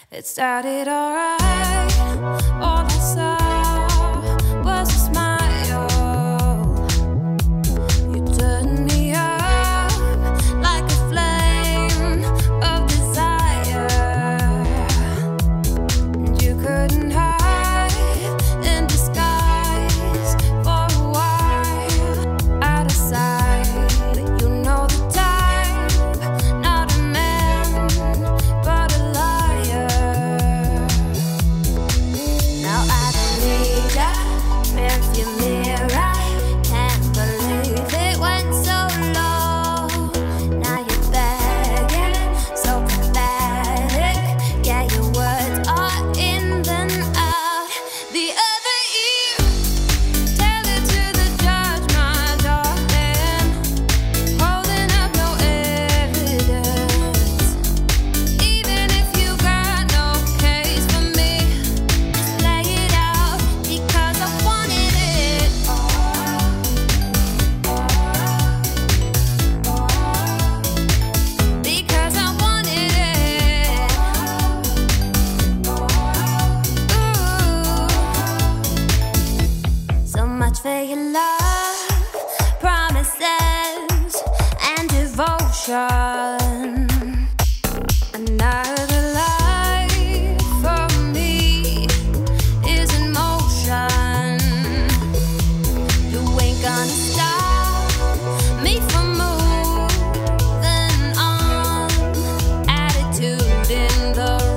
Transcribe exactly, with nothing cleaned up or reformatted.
It started alright. All I saw was a smile. You turned me up like a flame of desire. And you couldn't hide in disguise for a while, out of sight. But you know the type, not a man, but a liar. Now I don't need a rearview mirror. Can't believe it went so low. Now you're begging, so pathetic. Yeah, your words are in then out. The other ear, tell it to the judge, my darling. Holding up no evidence. Even if you got no case for me, just lay it out because I wanted it all. Because I wanted it. Ooh. So much for your love, promises, and devotion. Another life for me is in motion. You ain't gonna stop me from moving on. Attitude in the